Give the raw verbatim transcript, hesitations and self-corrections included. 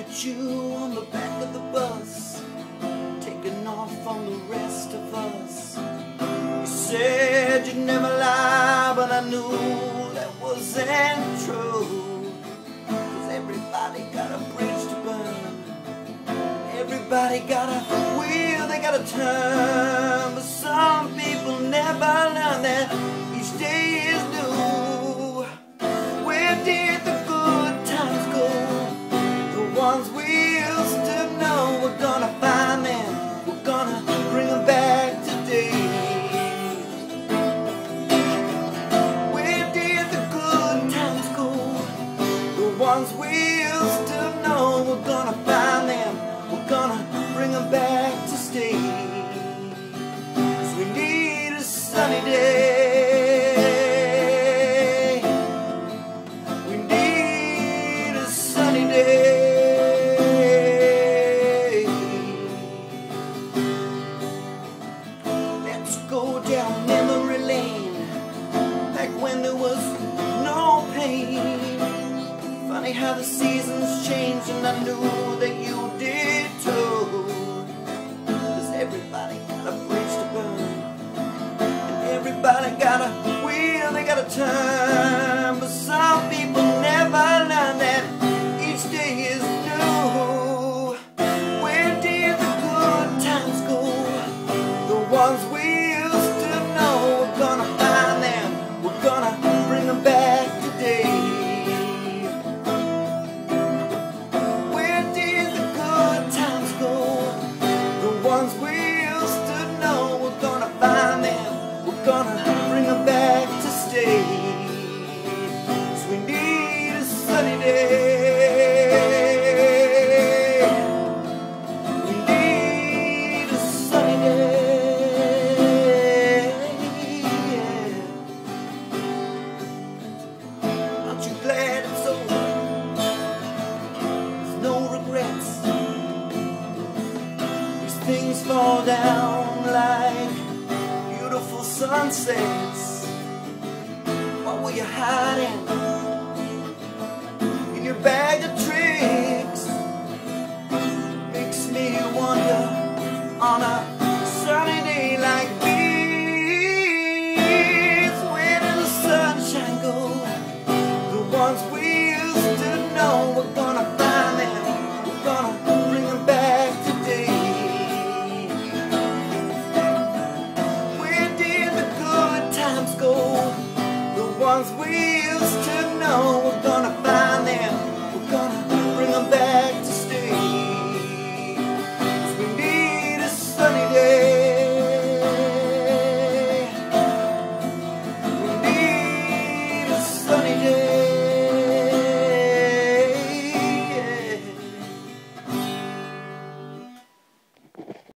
met you on the back of the bus, taking off on the rest of us. You said you'd never lie, but I knew that wasn't true. 'Cause everybody got a bridge to burn, everybody got a wheel they gotta turn. But some people never learn that each day is new. Where did the good times go? The ones we used to know. We're gonna find them, we're gonna bring them back today. Where did the good times go? The ones we used to know. We're gonna find them, we're gonna bring them back to stay. 'Cause we need a sunny day. We need a sunny day. Let's go down memory lane, back when there was no pain. Funny how the seasons change, and I knew that you did too. 'Cause everybody got a bridge to burn, and everybody got a wheel they gotta turn. But some people never learn that each day is new. Where did the good times go? The ones we used to know. We're gonna find them, we're gonna bring them back today. Where did the good times go? The ones we used to know. We're gonna find them, we're gonna bring them back to stay. 'Cause we need a sunny day. We need a sunny day. Yeah. Aren't you glad it's over? There's no regrets. These things fall down like beautiful sunsets. What were you hiding?